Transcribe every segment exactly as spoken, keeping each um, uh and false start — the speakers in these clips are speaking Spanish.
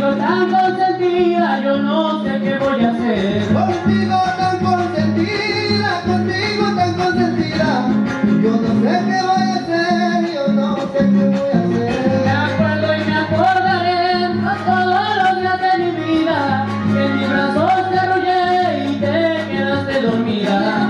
Contigo tan consentida, yo no sé qué voy a hacer. Contigo tan consentida, contigo tan consentida, yo no sé qué voy a hacer, yo no sé qué voy a hacer. Me acuerdo y me acordaré a todos los días de mi vida, que en mis brazos te arrullé y te quedaste dormida.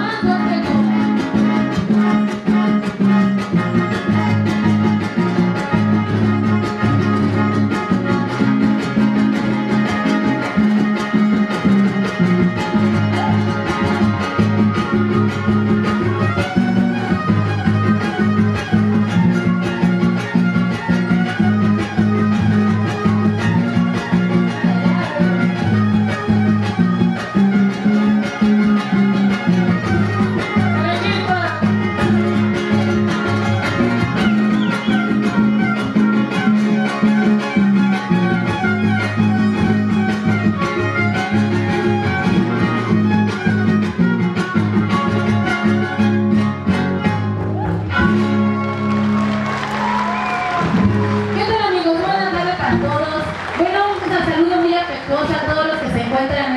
A todos los que se encuentran